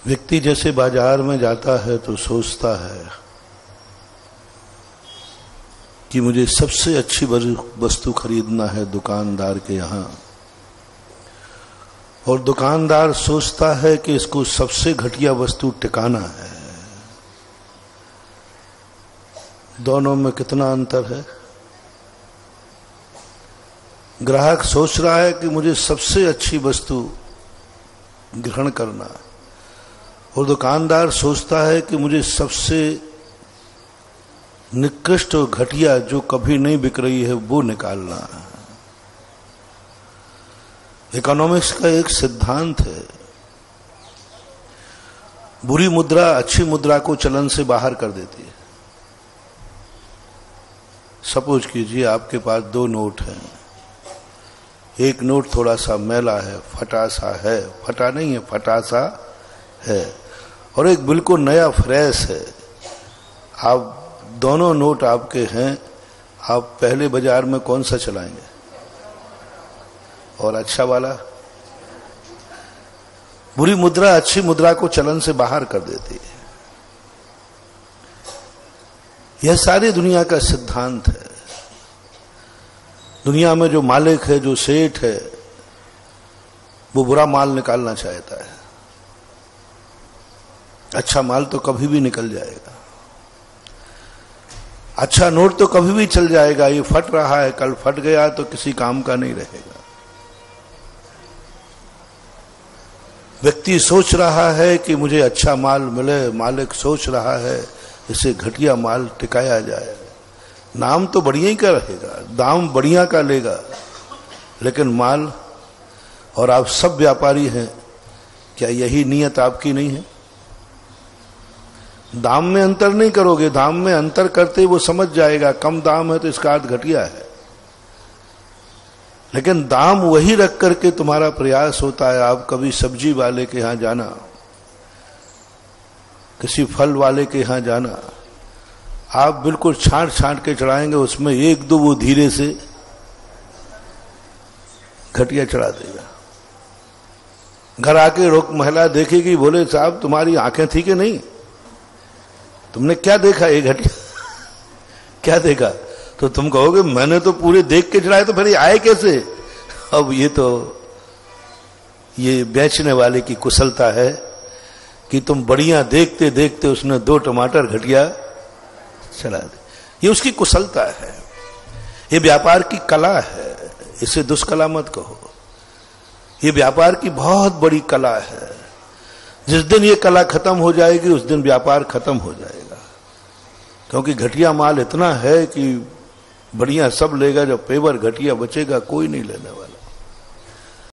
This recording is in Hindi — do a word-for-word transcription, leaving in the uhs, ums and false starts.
व्यक्ति जैसे बाजार में जाता है तो सोचता है कि मुझे सबसे अच्छी वस्तु खरीदना है दुकानदार के यहां, और दुकानदार सोचता है कि इसको सबसे घटिया वस्तु टिकाना है। दोनों में कितना अंतर है? ग्राहक सोच रहा है कि मुझे सबसे अच्छी वस्तु ग्रहण करना, और दुकानदार सोचता है कि मुझे सबसे निकृष्ट और घटिया जो कभी नहीं बिक रही है वो निकालना है। इकोनॉमिक्स का एक सिद्धांत है, बुरी मुद्रा अच्छी मुद्रा को चलन से बाहर कर देती है। सपोज कीजिए आपके पास दो नोट हैं, एक नोट थोड़ा सा मैला है, फटा सा है, फटा नहीं है, फटा सा है, और एक बिल्कुल नया फ्रेश है। आप दोनों नोट आपके हैं, आप पहले बाजार में कौन सा चलाएंगे? और अच्छा वाला? बुरी मुद्रा अच्छी मुद्रा को चलन से बाहर कर देती है। यह सारी दुनिया का सिद्धांत है। दुनिया में जो मालिक है, जो सेठ है, वो बुरा माल निकालना चाहता है, अच्छा माल तो कभी भी निकल जाएगा, अच्छा नोट तो कभी भी चल जाएगा। ये फट रहा है, कल फट गया तो किसी काम का नहीं रहेगा। व्यक्ति सोच रहा है कि मुझे अच्छा माल मिले, मालिक सोच रहा है इसे घटिया माल टिकाया जाए। नाम तो बढ़िया ही का रहेगा, दाम बढ़िया का लेगा, लेकिन माल, और आप सब व्यापारी हैं, क्या यही नियत आपकी नहीं है? दाम में अंतर नहीं करोगे, दाम में अंतर करते वो समझ जाएगा कम दाम है तो इसका अर्थ घटिया है, लेकिन दाम वही रख करके तुम्हारा प्रयास होता है। आप कभी सब्जी वाले के यहां जाना, किसी फल वाले के यहां जाना, आप बिल्कुल छांट छांट के चढ़ाएंगे, उसमें एक दो वो धीरे से घटिया चढ़ा देगा। घर आके रोक महिला देखेगी, बोले साहब तुम्हारी आंखें थी कि नहीं, तुमने क्या देखा ये घटिया क्या देखा? तो तुम कहोगे मैंने तो पूरे देख के चढ़ाए, तो फिर ये आए कैसे? अब ये तो ये बेचने वाले की कुशलता है कि तुम बढ़िया देखते देखते उसने दो टमाटर घटिया चढ़ा दे। ये उसकी कुशलता है, ये व्यापार की कला है, इसे दुष्कला मत कहो। ये व्यापार की बहुत बड़ी कला है। जिस दिन ये कला खत्म हो जाएगी उस दिन व्यापार खत्म हो जाएगा, क्योंकि घटिया माल इतना है कि बढ़िया सब लेगा, जब पेवर घटिया बचेगा कोई नहीं लेने वाला।